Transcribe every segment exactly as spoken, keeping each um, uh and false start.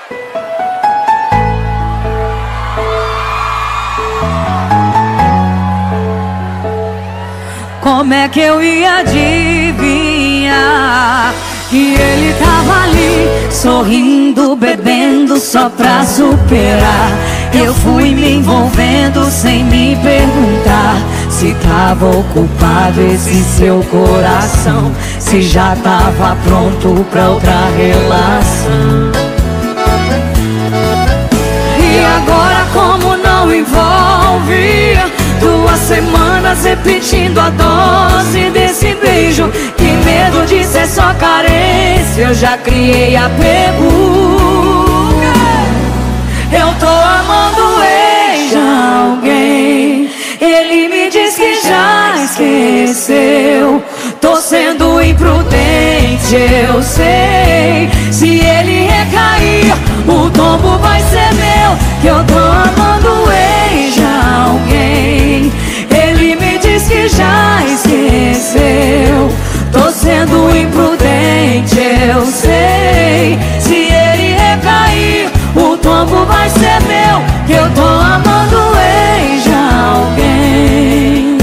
Como é que eu ia adivinhar que ele tava ali, sorrindo, bebendo só pra superar? Eu fui me envolvendo sem me perguntar se tava ocupado esse seu coração, se já tava pronto pra outra relação. E agora como não envolve, duas semanas repetindo a dose desse beijo, que medo de ser só carência, eu já criei apego. Eu tô amando o ex de alguém, ele me diz que já esqueceu. Tô sendo imprudente, eu sei. Se ele recair, o tombo vai ser meu. Que eu tô amando o ex de alguém, ele me diz que já esqueceu. Tô sendo imprudente, eu sei. Se ele recair, o tombo vai ser meu. Que eu tô amando o ex de alguém.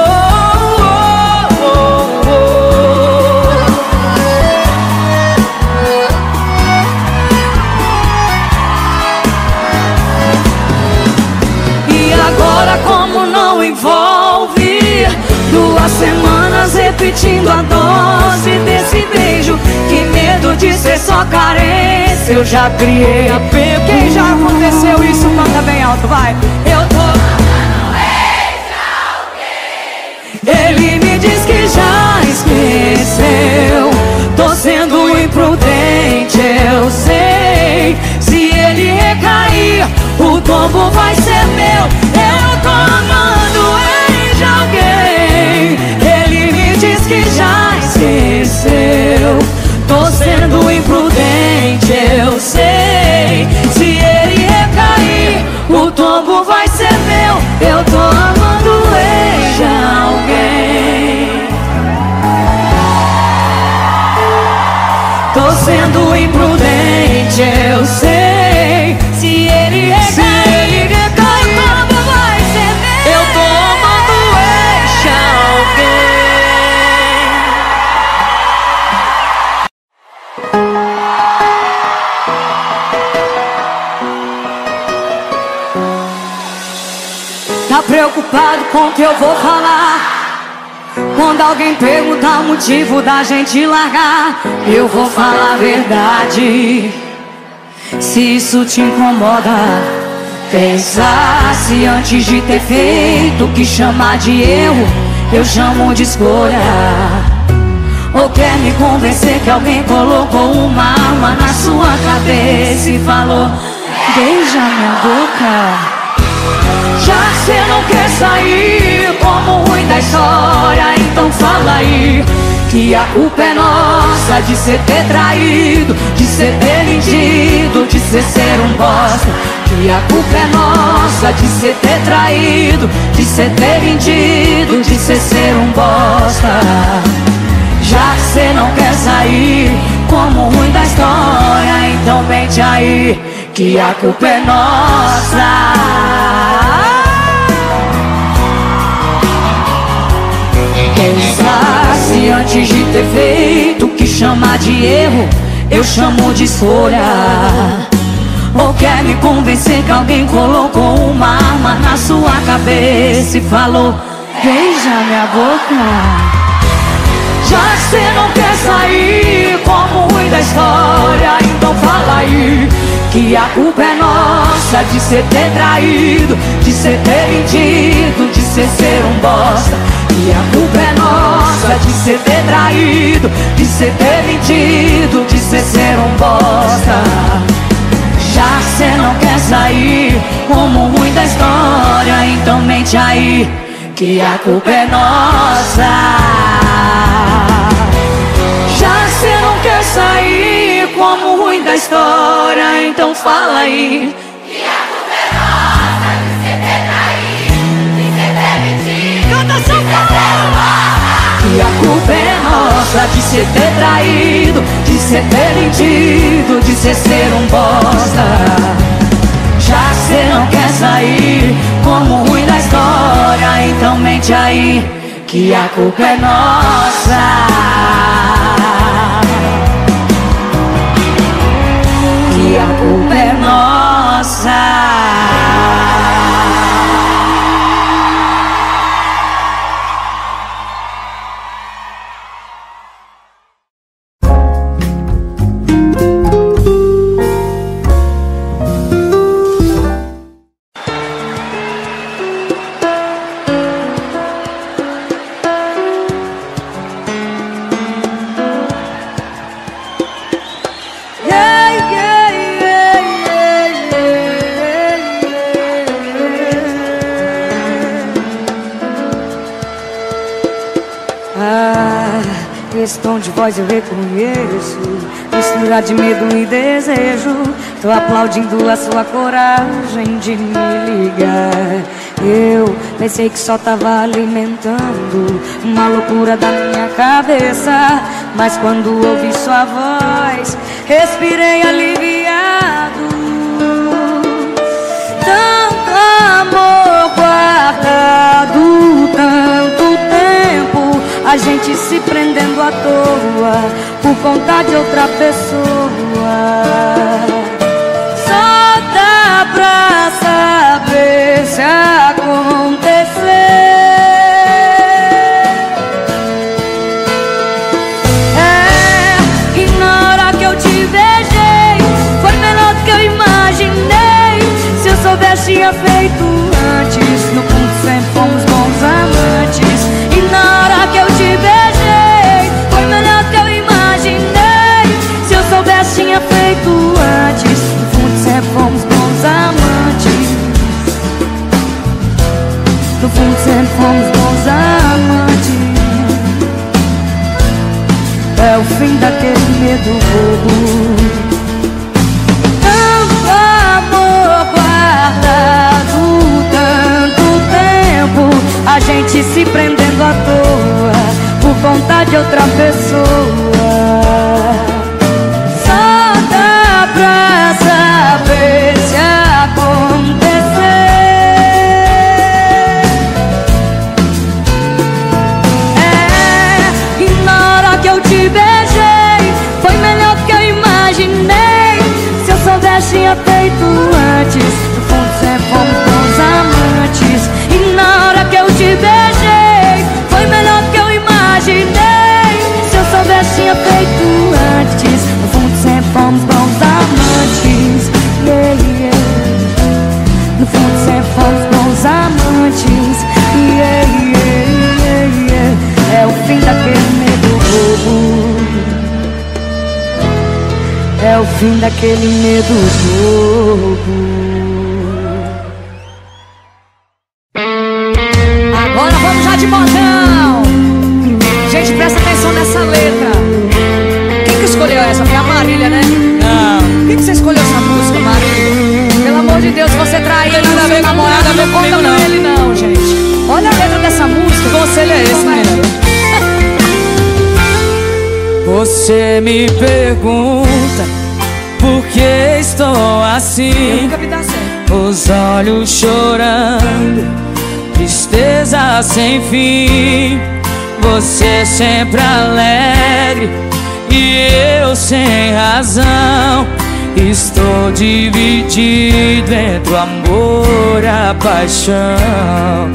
E agora como não envolve, duas semanas repetindo a dose desse beijo, que medo de ser só carência, eu já criei apego. Quem já aconteceu isso, canta bem alto, vai. Eu tô amando ex de alguém, ele me diz que já esqueceu. Tô sendo imprudente, eu sei. Se ele recair, o tombo vai ser meu. Eu tô amando ex de alguém, ele me diz que já esqueceu. Tô sendo imprudente, eu sei. Se ele recair, o tombo vai ser meu. Eu tô amando ex de alguém. Tô sendo imprudente, eu sei. Se ele recair, Se ele recair, o tombo vai ser meu. Eu tô amando ex de alguém. Tá preocupado com o que eu vou falar? Quando alguém perguntar o motivo da gente largar, eu vou falar a verdade. Se isso te incomoda, pensasse antes de ter feito o que chamar de erro, eu chamo de escolha. Ou quer me convencer que alguém colocou uma arma na sua cabeça e falou: beija minha boca. Já que cê não quer sair como ruim da história, então fala aí que a culpa é nossa de cê ter traído, de cê ter mentido, de cê ser um bosta. Que a culpa é nossa de cê ter traído, de cê ter mentido, de cê ser um bosta. Já que cê não quer sair como ruim da história, então mente aí que a culpa é nossa. Pensasse antes de ter feito o que chamar de erro, eu chamo de escolha. Ou quer me convencer que alguém colocou uma arma na sua cabeça e falou: beija minha boca. Já que cê não quer sair como ruim da história, então fala aí que a culpa é nossa de cê ter traído, de cê ter mentido, de cê ser um bosta. E a culpa é nossa de cê ter traído, de cê ter mentido, de cê ser um bosta. Já que cê não quer sair como ruim da história, então mente aí que a culpa é nossa. Já que cê não quer sair como ruim da história, então fala aí que a culpa é nossa de cê ter traído, de cê ter mentido, canta São Paulo. Que a culpa é nossa de cê ter traído, de cê ter mentido, de cê ser um bosta. que a culpa é nossa, que a culpa é nossa. Esse tom de voz eu reconheço, mistura de medo e desejo. Tô aplaudindo a sua coragem de me ligar. Eu pensei que só tava alimentando uma loucura da minha cabeça, mas quando ouvi sua voz, respirei aliviado. Tanto amor guardado, tanto tempo, a gente se prendendo à toa por conta de outra pessoa. Só dá pra saber se acontecer. É, e na hora que eu te beijei, foi melhor do que eu imaginei. Se eu soubesse, tinha feito antes. No fundo sempre fomos bons amantes. E na hora que eu te beijei, foi melhor do que eu imaginei. Se eu soubesse, tinha feito antes. No fundo sempre fomos bons amantes. No fundo sempre fomos bons amantes. É o fim daquele medo bobo. Tanto amor guardado, tanto tempo, a gente se prendendo à toa por conta de outra pessoa. Só dá pra saber se acontecer. É, e na hora que eu te beijei, foi melhor do que eu imaginei. Se eu soubesse, tinha feito antes. No fundo sempre fomos bons amantes. E na hora que eu te beijei, foi melhor do que eu imaginei. Se eu soubesse, tinha feito antes. No fundo sempre fomos bons amantes. Yeah, yeah. No fundo sempre fomos bons amantes. Yeah, yeah, yeah, yeah. É o fim daquele medo bobo. É o fim daquele medo bobo. Agora vamos já de modão. Gente, presta atenção nessa letra. Quem que escolheu essa? Foi a Marília, né? Não. Quem que você escolheu essa música, Marília? Pelo amor de Deus, você traiu o seu namorado, não conta com ele não, gente. Olha a letra dessa música. Que conselho é esse, menina? Você me pergunta por que estou assim. Eu nunca vi dar certo. Os olhos chorando, tristeza sem fim. Você sempre alegre e eu sem razão. Estou dividido entre o amor e a paixão.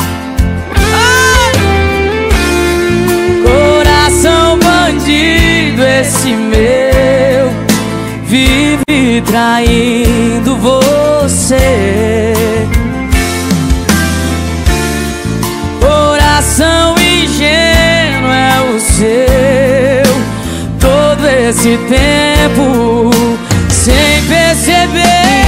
Coração bandido, esse meu vive traindo você. Coração ingênuo é o seu, todo esse tempo sem perceber.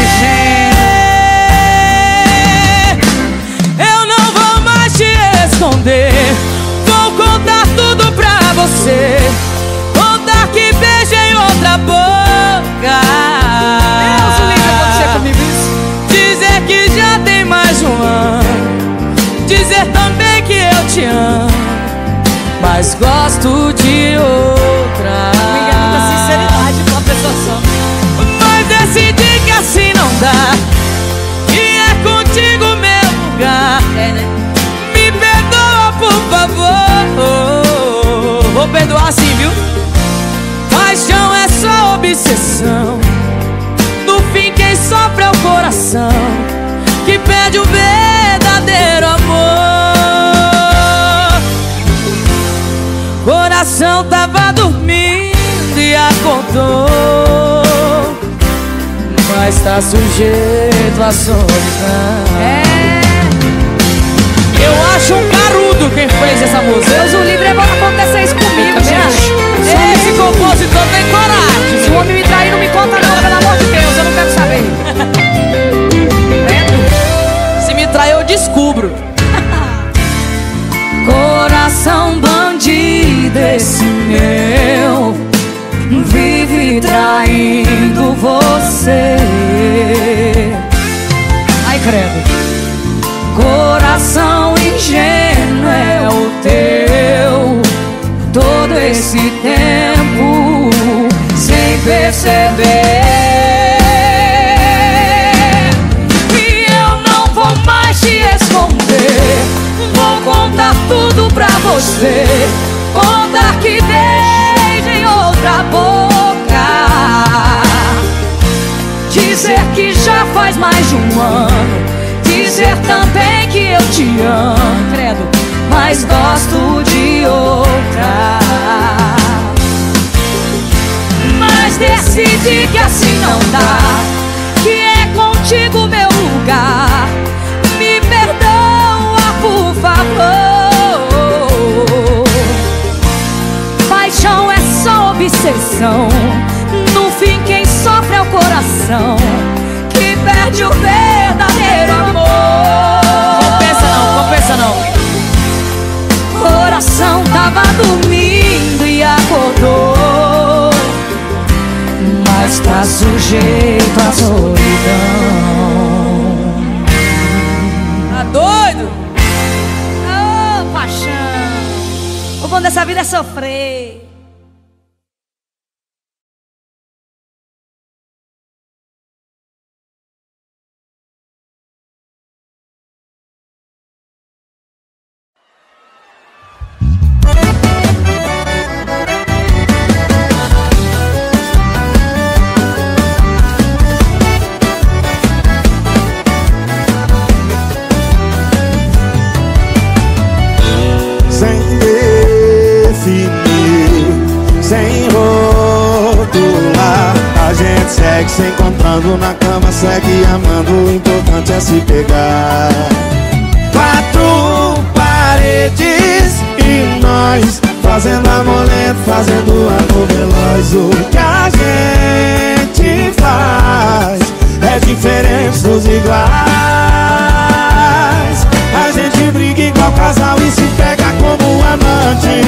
Eu não vou mais te esconder, vou contar tudo pra você. Contar que beijei outra boca. Deus, o que aconteceu comigo isso? Dizer que já tem mais um ano. Dizer também que eu te amo, mas gosto de outra. Me engano da sinceridade de uma pessoa só. Mas decidi que assim não dá, e é contigo meu lugar. É, né? Me perdoa, por favor. exceção. No fim quem sofre é o coração, que perde o verdadeiro amor. Coração tava dormindo e acordou, mas tá sujeito à solidão. É. Eu acho um carudo quem fez essa música. Deus o livre, é bom acontecer isso comigo, gente. Se esse compositor tem coragem. Se o homem me trair, não me conta não, pelo amor de Deus, eu não quero saber. Se me trair, eu descubro. Coração bandido esse meu, vive traindo você. Ai, credo. Coração ingênuo é o teu, todo esse tempo sem perceber. E eu não vou mais te esconder, vou contar tudo pra você. Contar que beijo em outra boca, dizer que já faz mais de um ano, dizer também que eu te amo, credo, mas gosto de outra. Mas decidi que assim não dá, que é contigo meu lugar. Me perdoa, por favor. Paixão é só obsessão, no fim quem sofre é o coração, que perde o verdadeiro amor. Compensa não, compensa não. Coração tava dormindo e acordou, mas tá sujeito à solidão. Tá doido? Ô, oh, paixão, o bom dessa vida é sofrer. Segue se encontrando na cama, segue amando, o importante é se pegar. Quatro paredes e nós fazendo amor lento, fazendo amor veloz. O que a gente faz é diferente dos iguais. A gente briga igual casal e se pega como amante.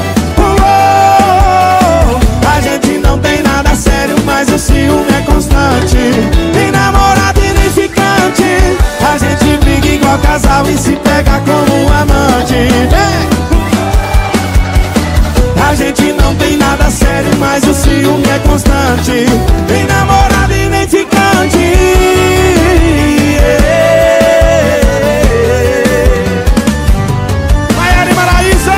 A gente não tem nada sério, mas o ciúme é constante. Nem namorado e nem ficante. A gente briga igual casal e se pega como amante. A gente não tem nada sério, mas o ciúme é constante. Nem namorado e nem ficante. Vai, Ari Maraísa!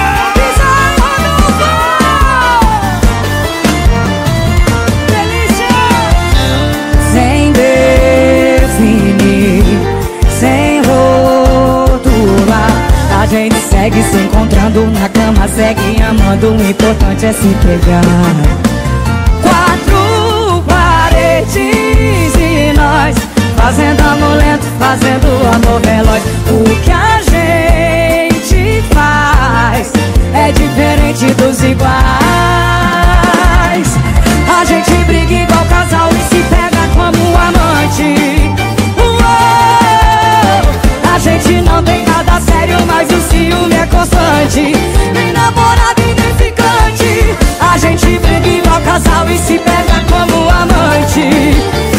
A gente segue se encontrando na cama, segue amando, o importante é se pegar. Quatro paredes e nós fazendo amor lento, fazendo amor veloz. O que a gente faz é diferente dos iguais. A gente briga igual casal e se pega como amante. A gente não tem nada sério, mas o ciúme é constante. Nem namorado e nem ficante. A gente briga igual casal e se pega como amante.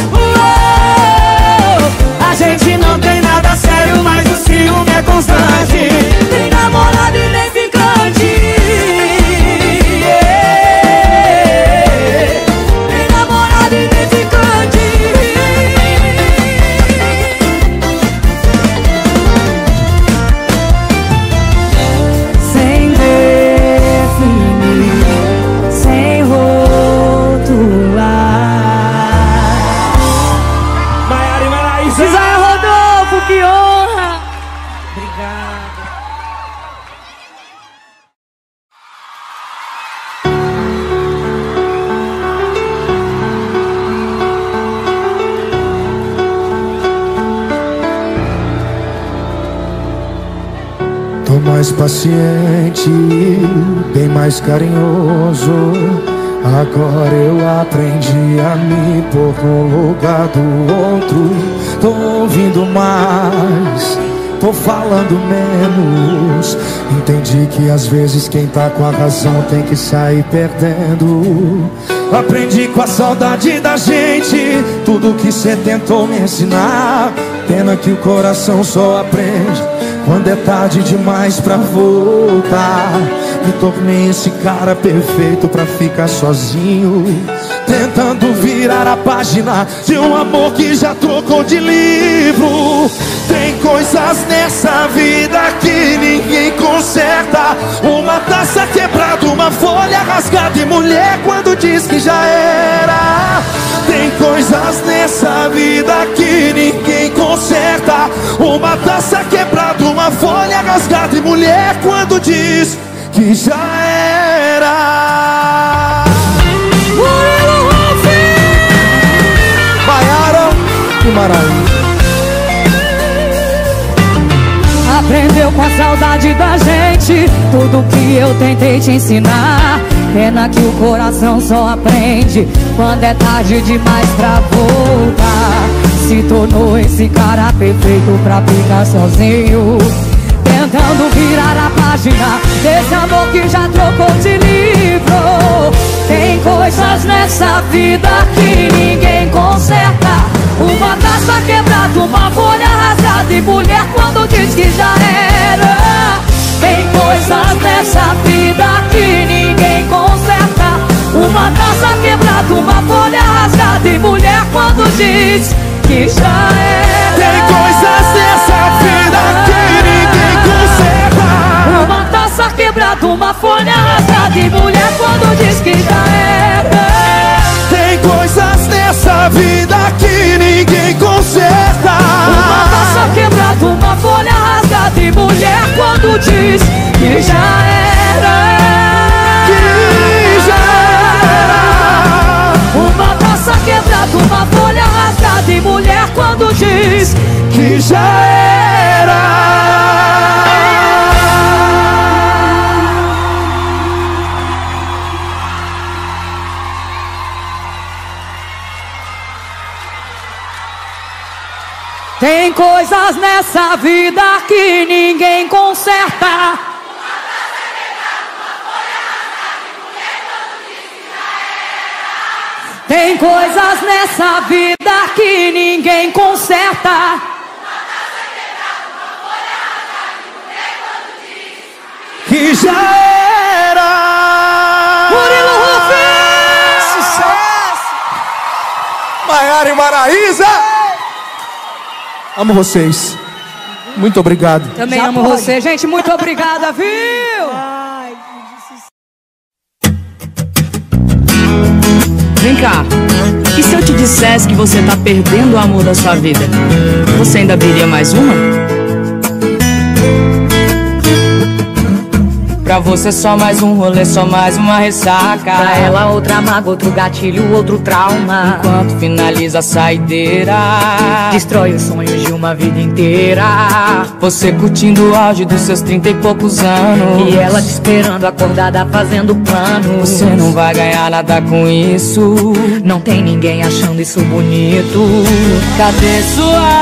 Uou! A gente não tem nada sério, mas o ciúme é constante. Nem namorado e nem ficante. Yeah! Nem namorado e nem ficante. Sem mais paciente, bem mais carinhoso. Agora eu aprendi a me pôr no lugar do outro. Tô ouvindo mais, tô falando menos. Entendi que às vezes quem tá com a razão tem que sair perdendo. Aprendi com a saudade da gente tudo que cê tentou me ensinar. Pena que o coração só aprende quando é tarde demais pra voltar. Me tornei esse cara perfeito pra ficar sozinho, tentando virar a página de um amor que já trocou de livro. Tem coisas nessa vida que ninguém conserta. Uma taça quebrada, uma folha rasgada e mulher quando diz que já era. Tem coisas nessa vida que ninguém conserta. Uma taça quebrada, uma folha rasgada e mulher quando diz que já era. Murilo Ruf, Maiara e Maraíza. aprendeu com a saudade da gente tudo que eu tentei te ensinar. Pena que o coração só aprende quando é tarde demais pra voltar. Se tornou esse cara perfeito pra ficar sozinho, tentando virar a página desse amor que já trocou de livro. Tem coisas nessa vida que ninguém conserta. Uma taça quebrada, uma folha rasgada e mulher quando diz que já era. Tem coisas nessa vida que ninguém conserta. Uma taça quebrada, uma folha rasgada e mulher quando diz que já era. Tem coisas nessa vida que ninguém conserta. Uma taça quebrada, uma folha rasgada e mulher quando diz que já era. Tem coisas nessa vida que ninguém conserta. Uma taça quebrada, uma folha rasgada e mulher quando diz que já era. Que já era. Uma taça quebrada, uma folha rasgada e mulher quando diz Que já era. tem coisas nessa vida que ninguém conserta. Tem coisas nessa vida que ninguém conserta. Que já era. Murilo Ruf, sucesso. Maiara e Maraíza. Amo vocês. Muito obrigado. também Já amo pode. você, gente. Muito obrigada, viu? Vem cá, e se eu te dissesse que você tá perdendo o amor da sua vida? Você ainda abriria mais uma? Pra você só mais um rolê, só mais uma ressaca. Pra ela outra mágoa, outro gatilho, outro trauma. Enquanto finaliza a saideira, Destrói os sonhos de uma vida inteira. você curtindo o auge dos seus trinta e poucos anos. E ela te esperando acordada fazendo planos. Você não vai ganhar nada com isso. Não tem ninguém achando isso bonito. Cadê sua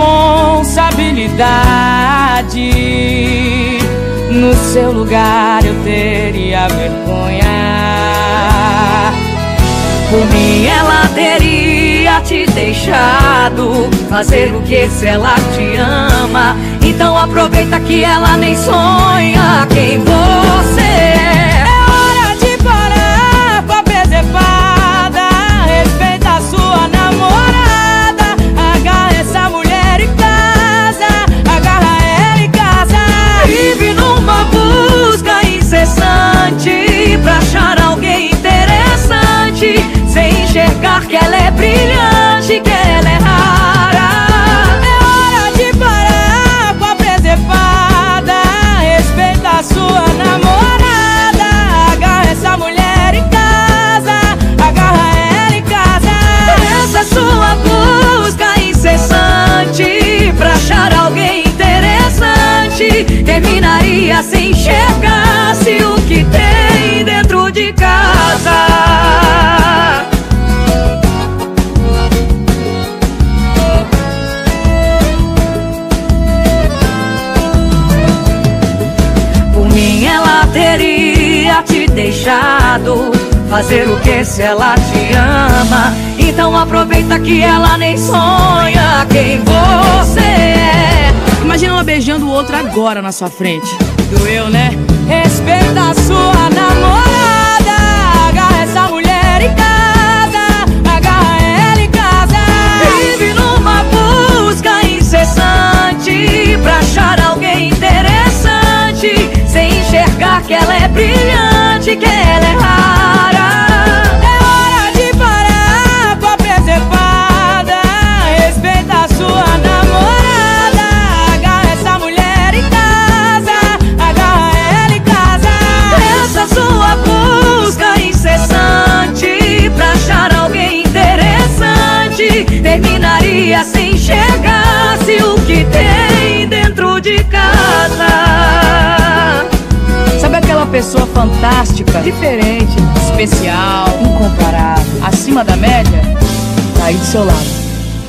responsabilidade? No seu lugar eu teria vergonha. Por mim ela teria te deixado fazer o que se ela te ama. Então aproveita que ela nem sonha quem você é. É hora de parar com a presepada. Respeita a sua namorada. Agarra essa mulher em casa. Agarra ela em casa. Vive numa busca incessante pra achar alguém interessante, sem enxergar que ela é brilhante, que ela é rara. É hora de parar com a presepada. Respeita a sua namorada. Agarra essa mulher em casa. Agarra ela em casa. Essa é sua busca incessante pra achar alguém interessante, terminaria sem deixado fazer o que se ela te ama? Então aproveita que ela nem sonha quem você é. Imagina ela beijando o outro agora na sua frente. Doeu, né? Respeita a sua namorada, agarra essa mulher em casa, agarra ela em casa. Vive numa busca incessante pra achar alguém interessante, sem enxergar que ela é brilhante, que ela é rara. É hora de parar com a presepada. Respeita a sua namorada, agarra essa mulher em casa, agarra ela em casa. Essa sua busca incessante pra achar alguém interessante terminaria se enxergasse o que tem dentro de casa. Sabe aquela pessoa fantástica, diferente, especial, incomparável, acima da média? Tá aí do seu lado.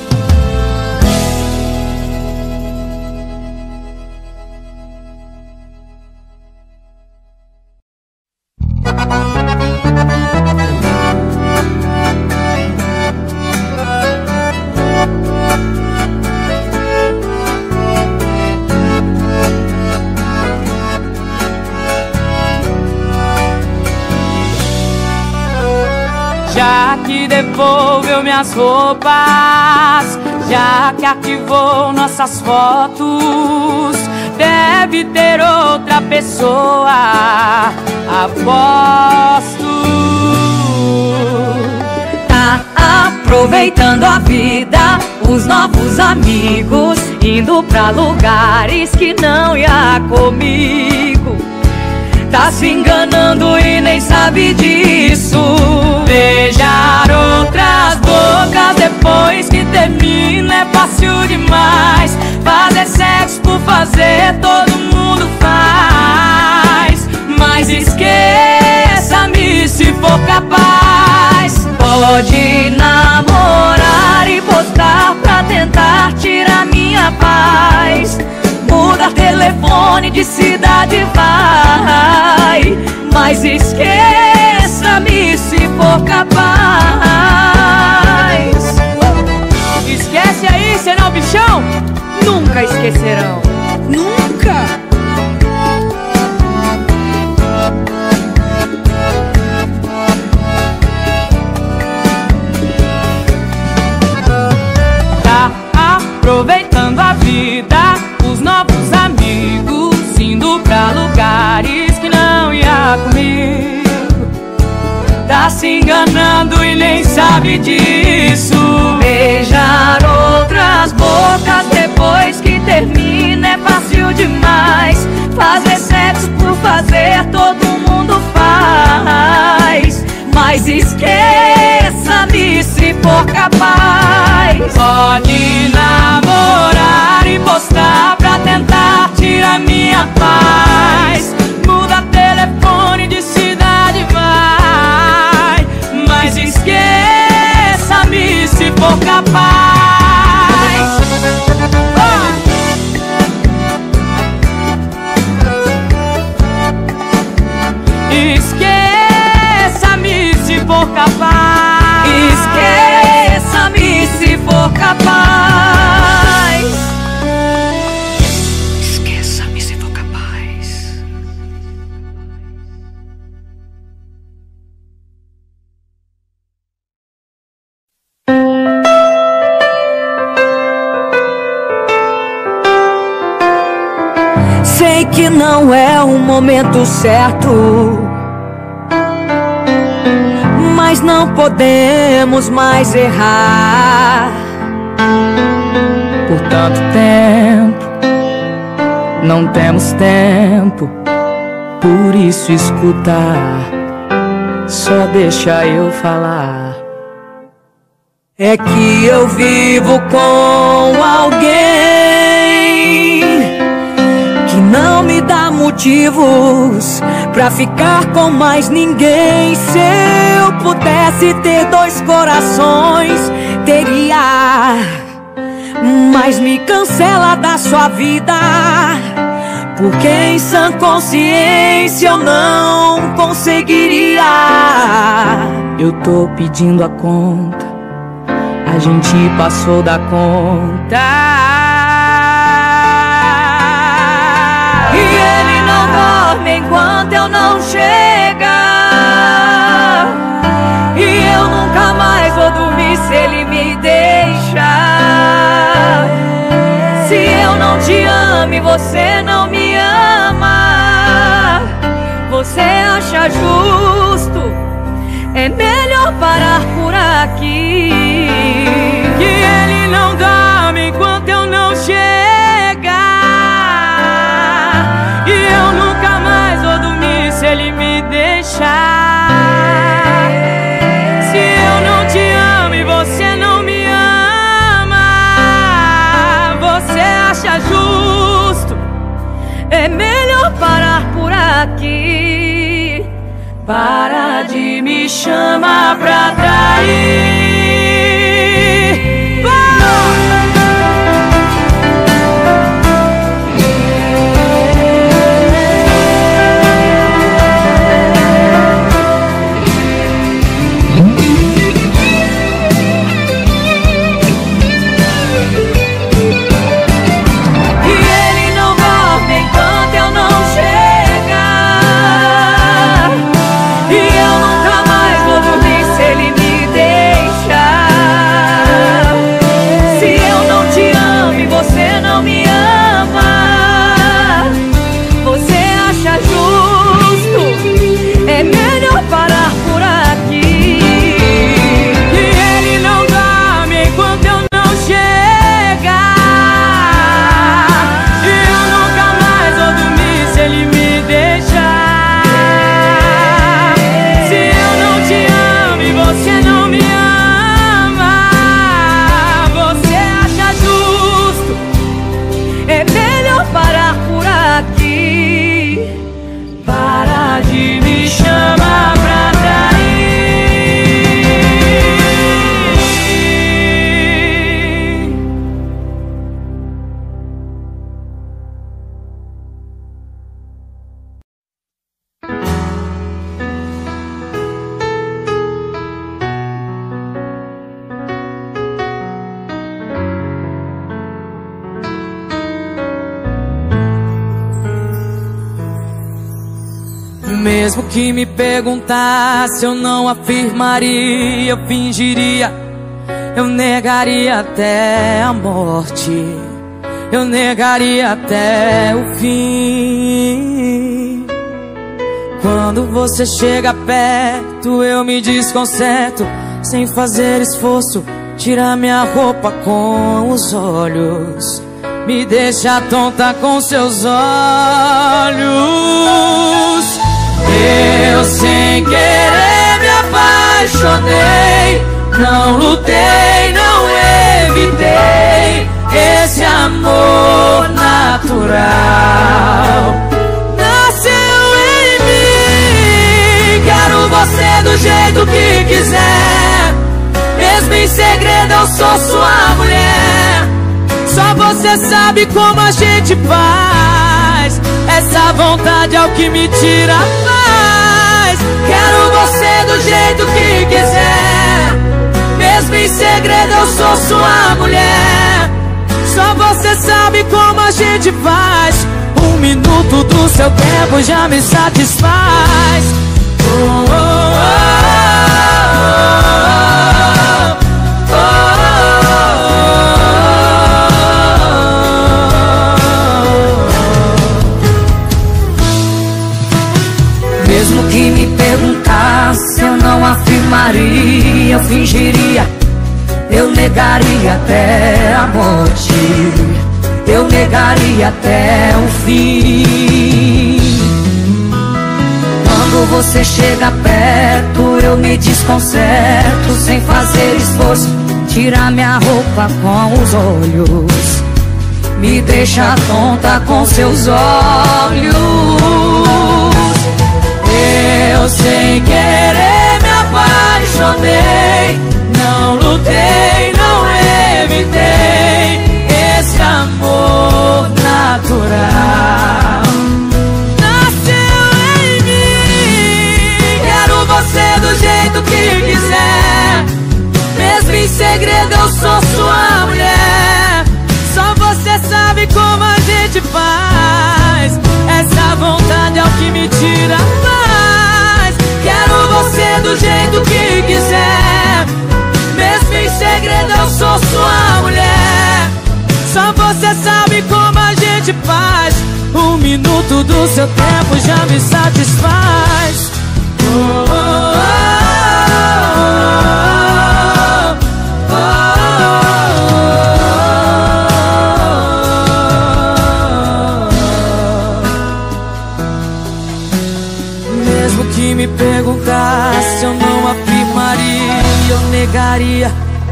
Já que devolveu minhas roupas, já que arquivou nossas fotos, deve ter outra pessoa, aposto. Tá aproveitando a vida, os novos amigos, indo pra lugares que não ia comigo. Tá se enganando e nem sabe disso. Beijar outras bocas depois que termina é fácil demais. Fazer sexo por fazer todo mundo faz. Mas esqueça-me se for capaz. Pode namorar e postar pra tentar tirar minha paz. Mudar telefone de cidade vai, mas esqueça-me se for capaz. Esquece aí, senão bichão nunca esquecerão. Nunca. Tá aproveitando a vida, os novos amigos, indo pra lugares que não ia comigo. Tá se enganando e nem sabe disso. Beijar outras bocas depois que termina é fácil demais. Fazer sexo por fazer todo mundo faz. Mas esqueça-me se for capaz. Pode namorar e postar pra tentar tirar minha paz. Muda telefone de cidade vai, mas esqueça-me se for capaz. Oh! Esqueça-me se for capaz. Esqueça-me se for capaz. Esqueça-me se for capaz. Sei que não é o momento certo, mas não podemos mais errar. Por tanto tempo, não temos tempo, por isso escuta, só deixa eu falar. É que eu vivo com alguém que não me dá motivos pra ficar com mais ninguém. Se eu pudesse ter dois corações, teria, mas me cancela da sua vida, porque em sã consciência eu não conseguiria. Eu tô pedindo a conta, a gente passou da conta. E ele não dorme enquanto eu não chegar, e eu nunca mais vou dormir se ele me deixar. Se eu não te amo e você não me ama, você acha justo? É melhor parar por aqui. Que ele não dorme enquanto eu não chegar, e eu nunca mais vou dormir se ele me deixar. Se eu não te amo e você não me ama, você acha justo? É melhor parar por aqui. Para de me chamar pra trair. Mesmo que me perguntasse, eu não afirmaria, eu fingiria, eu negaria até a morte, eu negaria até o fim. Quando você chega perto, eu me desconcerto, sem fazer esforço, tira minha roupa com os olhos, me deixa tonta com seus olhos. Eu sem querer me apaixonei, não lutei, não evitei esse amor natural. Nasceu em mim, quero você do jeito que quiser, mesmo em segredo eu sou sua mulher. Só você sabe como a gente faz, essa vontade é o que me tira a paz. Quero você do jeito que quiser, mesmo em segredo eu sou sua mulher. Só você sabe como a gente faz, um minuto do seu tempo já me satisfaz. Oh, oh, oh, oh, oh, oh. Mesmo que me perguntasse, eu não afirmaria, eu fingiria, eu negaria até a morte, eu negaria até o fim. Quando você chega perto, eu me desconcerto, sem fazer esforço, tira minha roupa com os olhos, me deixa tonta com seus olhos. Eu sem querer me apaixonei, não lutei, não evitei esse amor natural. me tira mais. Quero você do jeito que quiser, mesmo em segredo eu sou sua mulher. Só você sabe como a gente faz. Um minuto do seu tempo já me satisfaz. Oh, oh, oh, oh, oh, oh. Mesmo que me perguntasse, eu não afirmaria, eu negaria.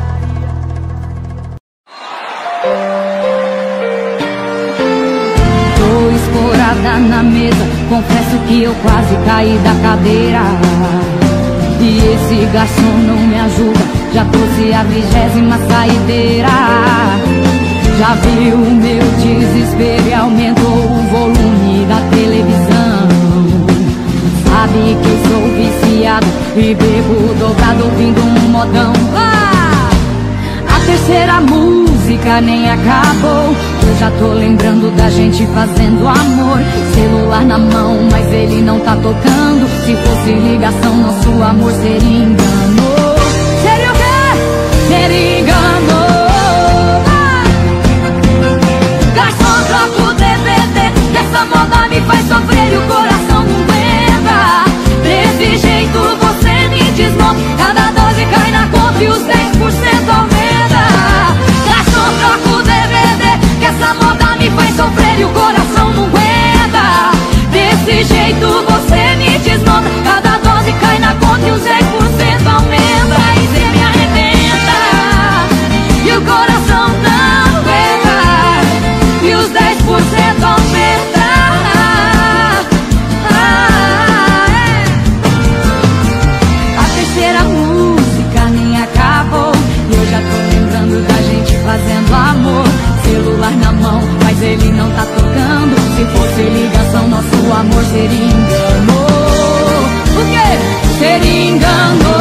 Na mesa, confesso que eu quase caí da cadeira. E esse garçom não me ajuda, já trouxe a vigésima saideira. Já viu o meu desespero e aumentou o volume da televisão. Sabe que eu sou viciado e bebo dobrado ouvindo um modão. Ah! A terceira música nem acabou, eu já tô lembrando da gente fazendo amor. Celular na mão, mas ele não tá tocando. Se fosse ligação, nosso amor seria engano. Seria o quê? Seria engano. Ah! Garçom, troca o D V D, que essa moda me faz sofrer e o coração não aguenta. Desse jeito você me desmonta, cada dose cai na conta e os dez por cento aumenta. Garçom, troca o D V D, que essa moda me faz sofrer e o coração não aguenta. Desse jeito você me desmonta, cada dose cai na conta e os dez por cento aumenta. E cê me arrebenta e o coração não aguenta, e os dez por cento aumenta. Ah, é. A terceira música nem acabou e eu já tô lembrando da gente fazendo amor. Celular na mão, mas ele não tá tocando. Se fosse ligação, nosso amor seria engano. O quê? Seria engano.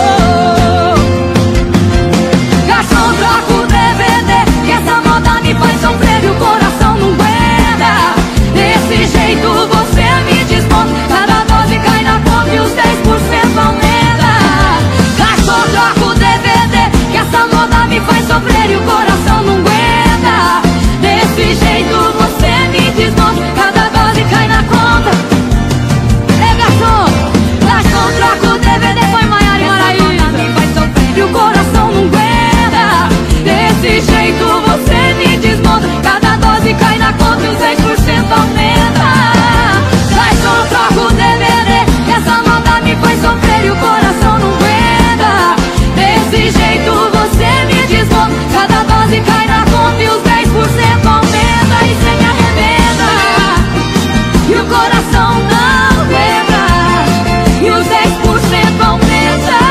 Garçom, troca o D V D, que essa moda me faz sofrer e o coração não aguenta. Desse jeito você me desmonta, cada dose cai na conta e os dez por cento aumenta. Garçom, troca o D V D, que essa moda me faz sofrer e o coração não aguenta. Desse jeito você me desmonta, cada dose cai na conta. É garçom, garçom, troca o D V D, foi Maiara e Maraísa. Me faz sofrer e o coração não aguenta. Desse jeito você me desmonta, cada dose cai na conta e os dez por cento aumenta. Garçom, troca o D V D, que essa moda me faz sofrer e o coração não aguenta. Desse jeito você me desmonta, cada dose cai na conta e os dez por cento aumenta. E cê me arrebenta e o coração não aguenta, e os dez por cento aumenta.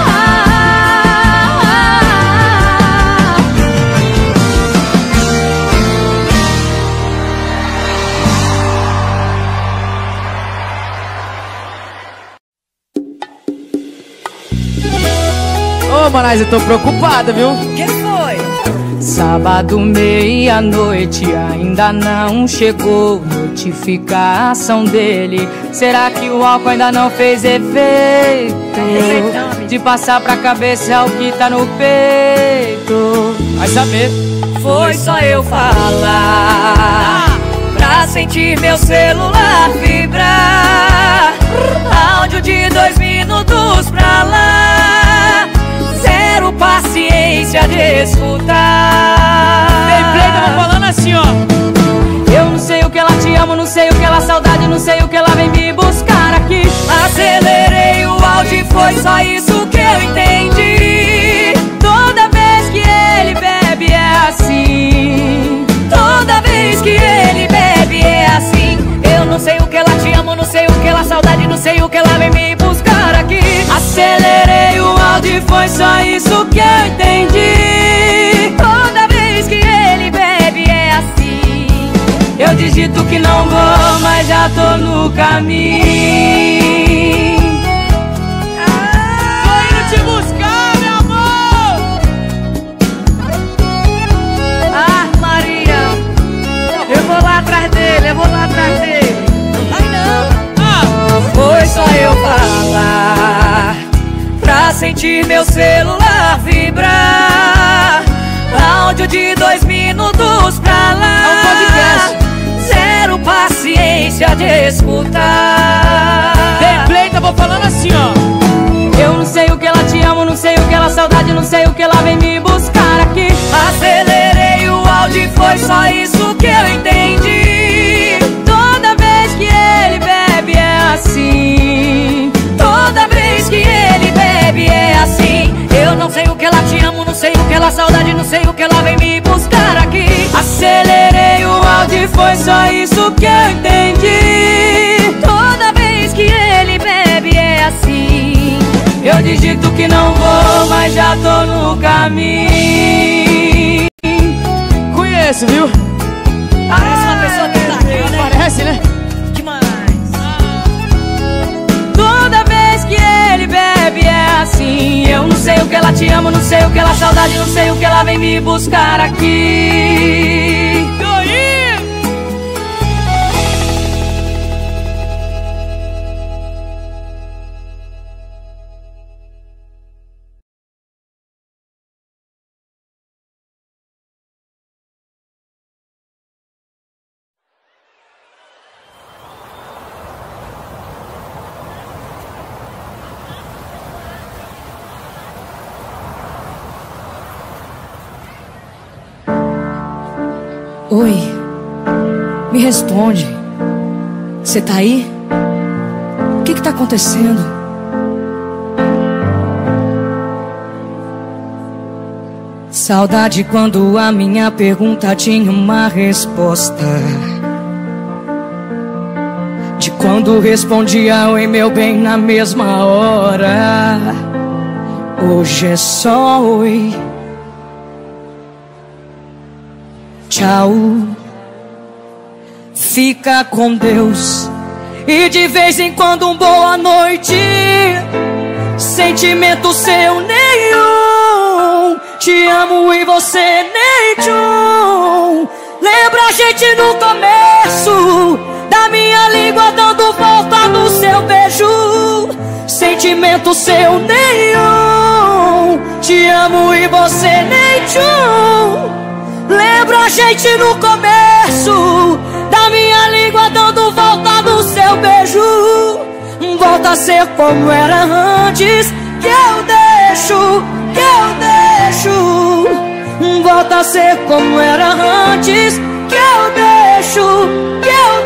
Ô, Manais, eu tô preocupada, viu? Que foi? Sábado, meia-noite, ainda não chegou notificação dele. Será que o álcool ainda não fez efeito? De passar pra cabeça é o que tá no peito. Vai saber. Foi só eu falar pra sentir meu celular vibrar. Áudio de dois minutos pra lá, zero paciência de escutar. Gameplay, tava falando assim, ó. Eu não sei o que ela te amo, não sei o que ela saudade, não sei o que ela vem me buscar aqui. Acelerei o áudio e foi só isso que eu entendi. Toda vez que ele bebe é assim. Toda vez que ele bebe é assim. Eu não sei o que ela te amo, não sei o que ela saudade, não sei o que ela vem me buscar aqui. Acelerei o áudio e foi só isso que eu entendi. Toda vez que ele bebe é assim. Eu digito que não vou, mas já tô no caminho. Tô indo te buscar, meu amor. Ah, Maria, Eu vou lá atrás dele, eu vou lá atrás dele. ai não. Ah, sentir meu celular vibrar. Áudio de dois minutos pra lá. É um podcast. Zero paciência de escutar. Repleita, vou falando assim, ó. Eu não sei o que ela te amo, não sei o que ela saudade, não sei o que ela vem me buscar aqui. Acelerei o áudio e foi só isso que eu entendi. Toda vez que ele bebe é assim. Toda vez que ele bebe é assim. Eu não sei o que ela te amo, não sei o que ela saudade, não sei o que ela vem me buscar aqui. Acelerei o áudio e foi só isso que eu entendi. Toda vez que ele bebe é assim. Eu digito que não vou, mas já tô no caminho. Conheço, viu? Parece uma pessoa que tá aqui, né? Parece, né? Demais. Toda vez que ele bebe é assim. Eu não sei o que ela te ama, não sei o que ela saudade, não sei o que ela vem me buscar aqui. Oi, me responde. Você tá aí? O que que tá acontecendo? Saudade quando a minha pergunta tinha uma resposta. De quando respondia oi meu bem na mesma hora. Hoje é só oi. Tchau, fica com Deus. E de vez em quando um boa noite. Sentimento seu nenhum. Te amo e você nem tchum. Lembra a gente no começo, da minha língua dando volta no seu beijo. Sentimento seu nenhum. Te amo e você nem tchum. Lembra a gente no começo, da minha língua dando volta no seu beijo. Volta a ser como era antes, que eu deixo, que eu deixo. Volta a ser como era antes, que eu deixo, que eu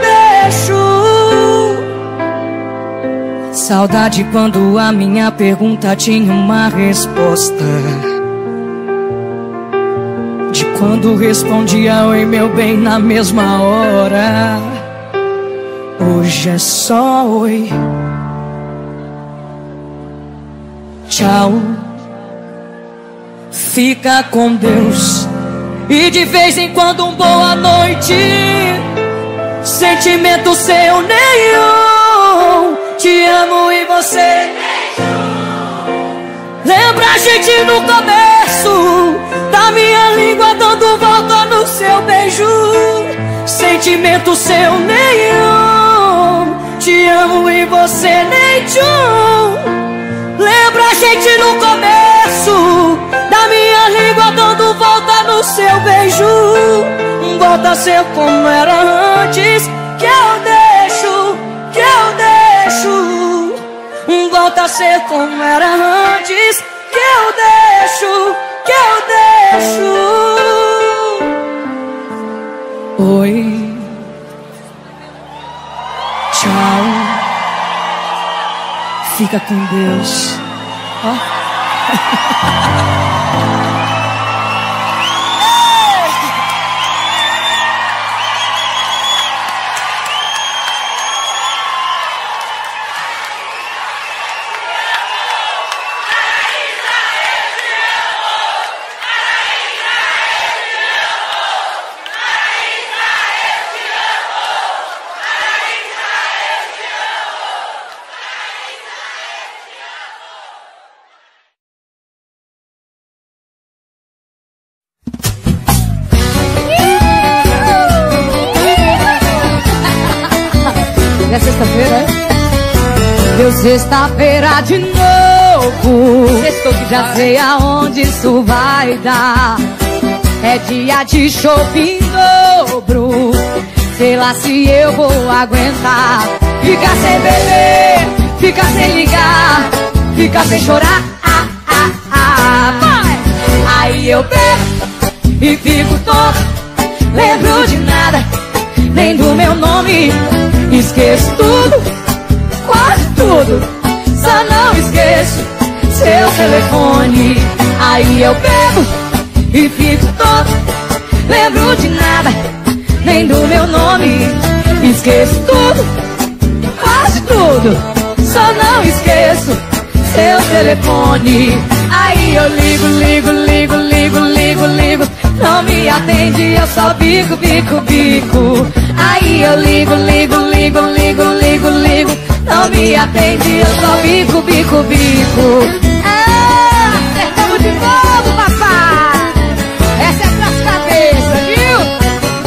deixo. Saudade quando a minha pergunta tinha uma resposta. De quando respondia oi meu bem na mesma hora. Hoje é só oi. Tchau, fica com Deus. E de vez em quando um boa noite. Sentimento seu nenhum. Te amo e você lembra a gente no começo, da minha língua dando volta no seu beijo. Sentimento seu nenhum. Te amo e você nem tchum. Lembra a gente no começo, da minha língua dando volta no seu beijo. Volta a ser como era antes, que eu deixo, que eu deixo. Volta a ser como era antes, que eu deixo, que eu deixo. Oi, tchau, fica com Deus. Ó. É sexta-feira, é? Deu sexta-feira de novo. novo. Já sei aonde isso vai dar. É dia de shopping dobro. Sei lá se eu vou aguentar. Ficar sem beber, ficar sem ligar, ficar sem chorar, ah, ah, ah. Vai! Aí eu bebo e fico tonto. Lembro de nada, nem do meu nome. Esqueço tudo, quase tudo. Só não esqueço seu telefone. Aí eu bebo e fico tonto. Lembro de nada, nem do meu nome. Esqueço tudo, quase tudo. Só não esqueço seu telefone. Aí eu ligo, ligo, ligo, ligo, ligo, ligo. Não me atende, eu só bico, bico, bico. Aí eu ligo, ligo, ligo, ligo, ligo, ligo. Não me atende, eu só bico, bico, bico. Ah, acertamos de novo, papai. Essa é pras cabeças, viu?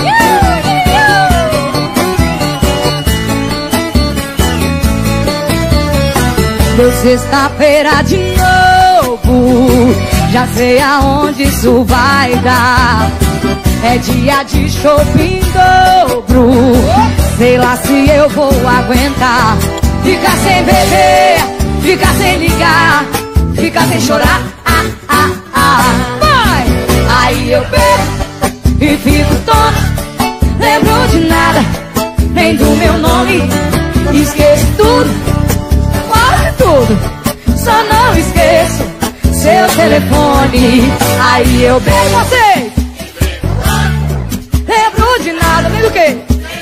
Deu sexta-feira de novo. Já sei aonde isso vai dar. É dia de shopping dobro. Sei lá se eu vou aguentar. Ficar sem beber, ficar sem ligar, ficar sem chorar, ah, ah, ah. Vai! Aí eu bebo e fico tonto. Lembro de nada, nem do meu nome. Esqueço tudo, quase tudo. Só não esqueço seu telefone. Aí eu bebo você. Lembro de nada, nem do que.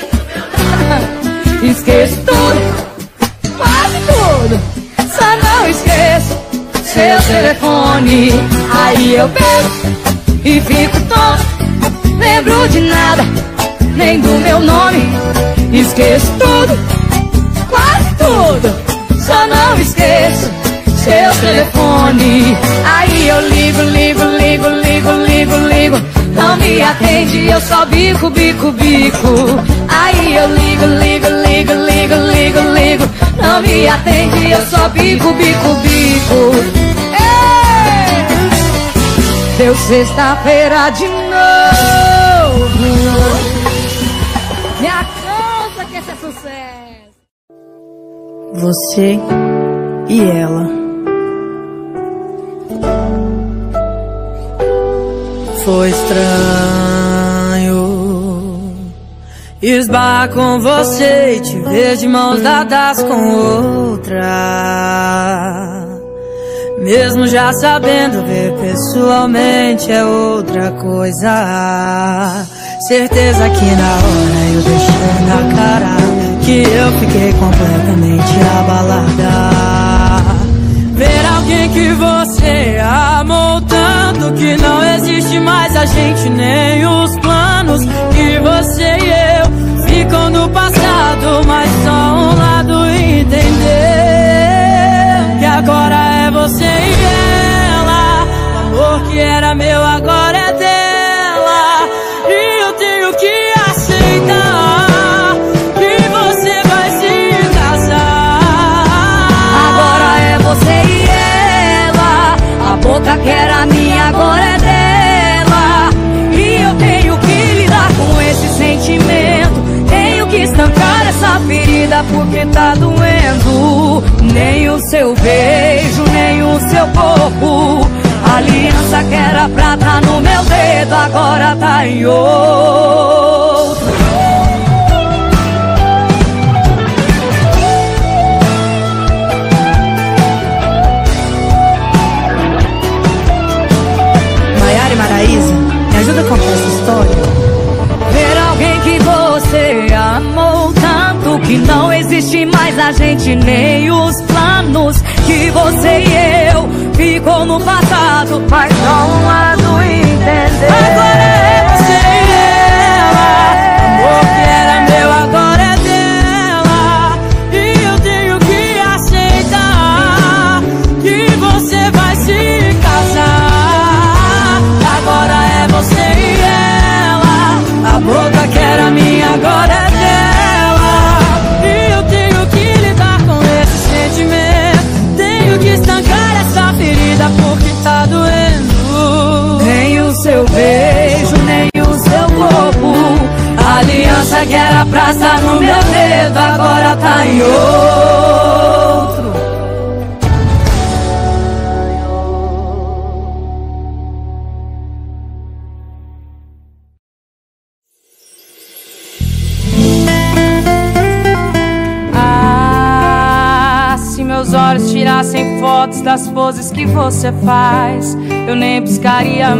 Esqueço tudo, quase tudo. Só não esqueço seu telefone. Aí eu bebo e fico tonto. Lembro de nada, nem do meu nome. Esqueço tudo, quase tudo. Só não esqueço seu telefone. Aí eu ligo, ligo, ligo, ligo, ligo, ligo. Não me atende, eu só bico, bico, bico. Aí eu ligo, ligo, ligo, ligo, ligo, ligo. Não me atende, eu só bico, bico, bico. Ei! Deu sexta-feira de novo. Me alcança que esse é sucesso. Você e ela. Foi estranho esbarrar com você e te ver de mãos dadas com outra. Mesmo já sabendo, ver pessoalmente é outra coisa. Certeza que na hora eu deixei na cara que eu fiquei completamente abalada. Ver alguém que você amou tanto que não existe mais a gente nem os planos. Que você e eu ficam no passado, mas só um lado entendeu que agora é você e ela. O amor que era meu agora é dela. E eu tenho que aceitar que você vai se casar. Agora é você e ela. A boca que era minha agora é dela. E eu tenho que lidar com esse sentimento. Tenho que estancar essa ferida porque tá doendo. Nem o seu beijo, nem o seu corpo. A aliança que era pra tá no meu dedo agora tá em outro. Maiara e Maraísa, me ajuda a contar essa história? Ver alguém que você amou tanto que não existe mais a gente nem os planos. Que você e eu ficou no passado, mas só um lado entender. Agora é você e ela. O amor que era meu agora é dela. E eu tenho que aceitar que você vai se casar. Agora é você e ela. A boca que era minha agora é dela. E eu tenho que lidar com esse sentimento. Tenho que estancar essa aliança que era pra estar no meu dedo agora tá em outro. Ah, se meus olhos tirassem fotos das poses que você faz, eu nem piscaria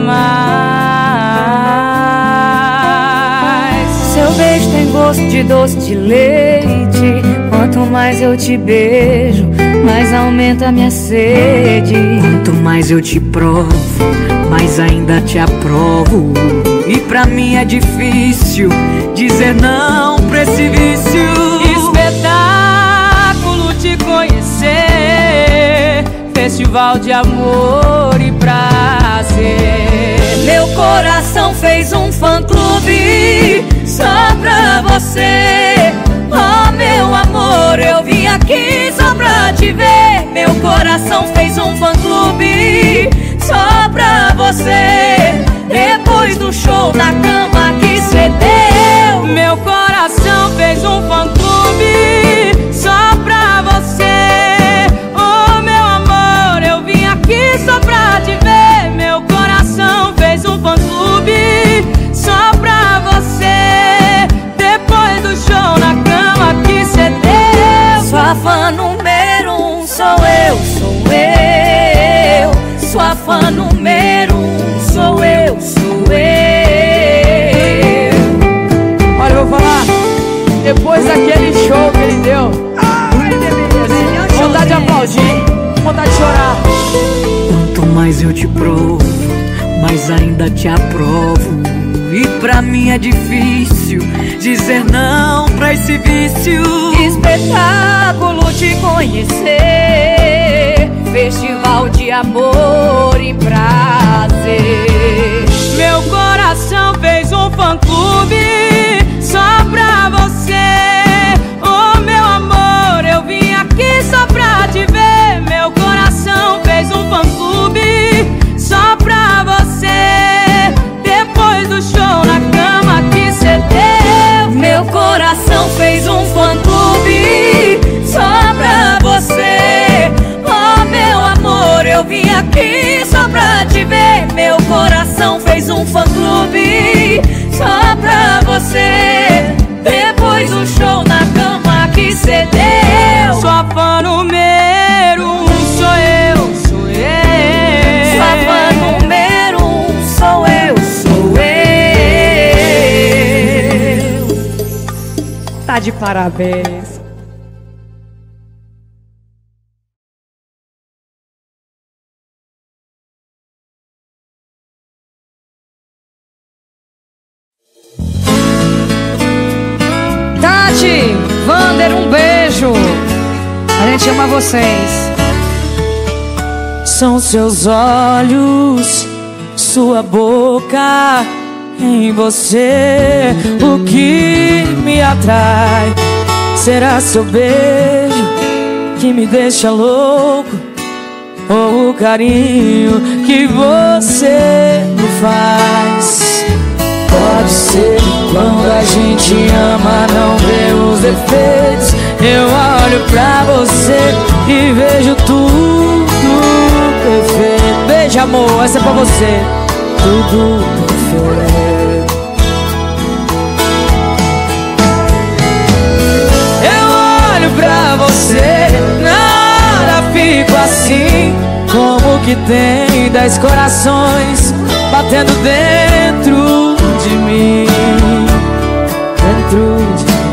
mais. Seu beijo tem gosto de doce de leite. Quanto mais eu te beijo, mais aumenta a minha sede. Quanto mais eu te provo, mais ainda te aprovo. E pra mim é difícil dizer não pra esse vício. Espetáculo te conhecer, festival de amor e prazer. Meu coração fez um fã-clube só pra você. Oh, meu amor, eu vim aqui só pra te ver. Meu coração fez um fã-clube só pra você. Depois do show na cama que cê deu, meu coração fez um fã-clube só pra você. Oh, meu amor, eu vim aqui só pra te ver. Meu coração fez um fã-clube só pra você. Depois do show na cama que cê deu, sua fã número um sou eu, sou eu. Sua fã número um sou eu, sou eu. Olha, eu vou falar, depois daquele show que ele deu, vontade de aplaudir, vontade de chorar. Quanto mais eu te provo, mais ainda te aprovo. E pra mim é difícil dizer não pra esse vício. Espetáculo te conhecer, festival de amor e prazer. Meu coração fez um fã-clube só pra você. Oh, meu amor, eu vim aqui só pra te ver. Meu coração fez um fã-clube só pra você. Depois do show na cama que cê deu, meu coração fez um fã-clube só pra você. Oh, meu amor, eu vim aqui só pra te ver. Meu coração fez um fã-clube só pra você. Depois do show na cama que cê deu, sua fã número um sou eu, sou eu. Sua fã número um sou eu, sou eu. Tá de parabéns. Tati, Vander, um beijo. A gente ama vocês. São seus olhos, sua boca, em você o que me atrai. Será seu beijo que me deixa louco, ou o carinho que você me faz? Pode ser que quando a gente ama não vê os defeitos. Eu olho pra você e vejo tudo perfeito. Beijo, amor, essa é pra você. Tudo perfeito. Eu olho pra você, nada fico assim. Como que tem dez corações batendo dentro de mim, dentro de mim.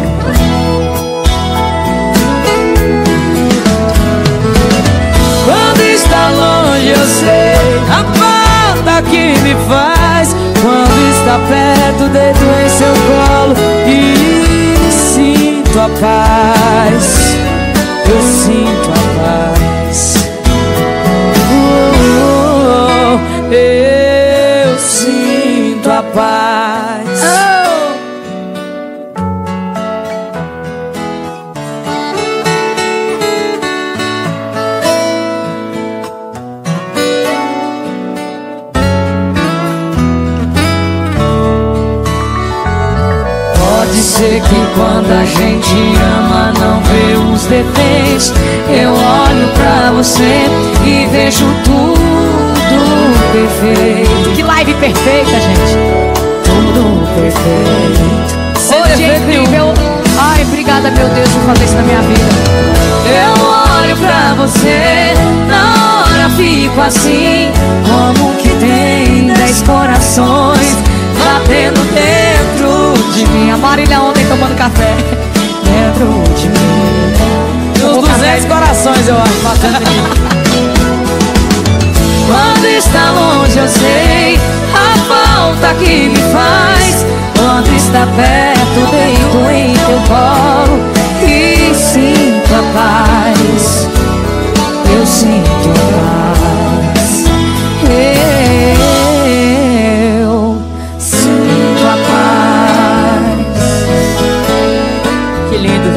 Quando está longe eu sei a falta que me faz. Quando está perto deito em seu colo e sinto a paz. Eu sinto a paz. Oh, oh, oh, eu sinto a paz. Oh. Pode ser dizer que quando a gente ama não vê os defeitos. Eu olho pra você e vejo tudo perfeito. Que live perfeita, gente. Tudo perfeito. Hoje é incrível. Ai, obrigada, meu Deus, por fazer isso na minha vida. Eu olho pra você, na hora fico assim, como que tem dez corações batendo dentro de mim. A Marília ontem tomando café Dentro de mim. Uns duzentos corações, eu acho, batendo aqui. Quando está longe eu sei a falta que me faz. Quando está perto, deito em teu colo e sinto a paz. Eu sinto a paz. Eu sinto a paz. Que lindo.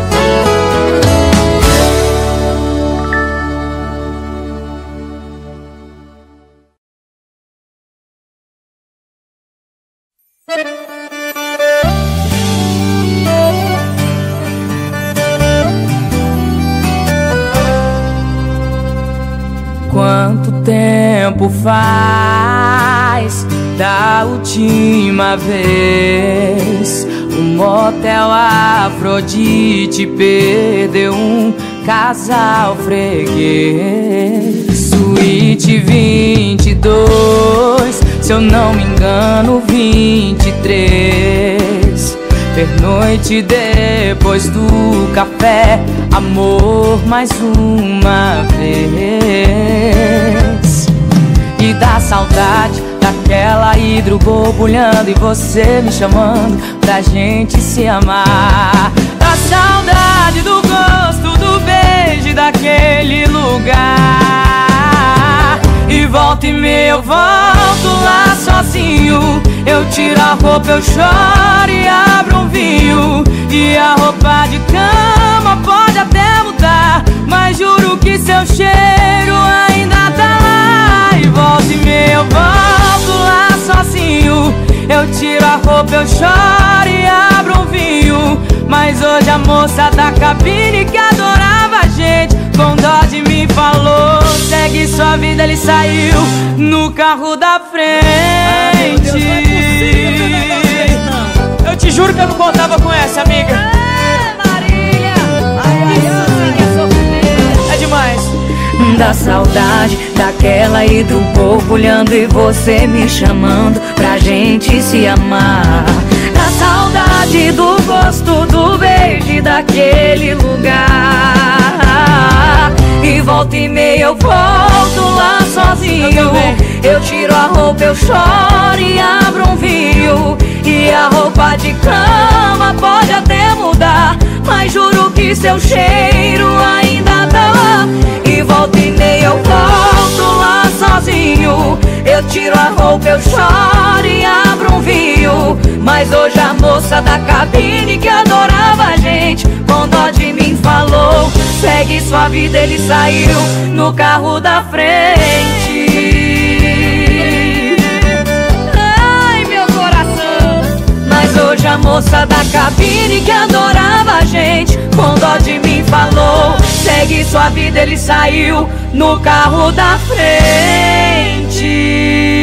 Quanto tempo faz da última vez o motel Afrodite perdeu um casal freguês? Suíte vinte e dois, se eu não me engano, vinte e três. Pernoite depois do café, amor mais uma vez. E dá saudade daquela hidro borbulhando e você me chamando pra gente se amar. Dá saudade do gosto do beijo daquele lugar. E volta e meia eu volto lá sozinho. Eu tiro a roupa, eu choro e abro um vinho. E a roupa de cama pode até mudar, mas juro que seu cheiro ainda tá lá. E volta e meia eu volto lá sozinho. Eu tiro a roupa, eu choro e abro um vinho. Mas hoje a moça da cabine que adorava a gente, com dó de mim falou: segue sua vida, ele saiu no carro da frente. Eu te juro que eu não contava com essa, amiga. É, Marília. Ai, ai, ai. É demais. Dá saudade daquela hidro borbulhando e você me chamando pra gente se amar. Dá saudade do gosto do beijo daquele lugar. E volta e meia eu volto lá sozinho. Eu, eu tiro a roupa, eu choro e abro um vinho. E a roupa de cama pode até mudar, mas juro que seu cheiro ainda tá lá. E volta e meia eu volto lá sozinho. Eu tiro a roupa, eu choro e abro um vinho. Mas hoje a moça da cabine que adorava a gente, com dó de mim falou: segue sua vida, ele saiu no carro da frente. Ai, meu coração. Mas hoje a moça da cabine que adorava a gente, com dó de mim falou: segue sua vida, ele saiu no carro da frente.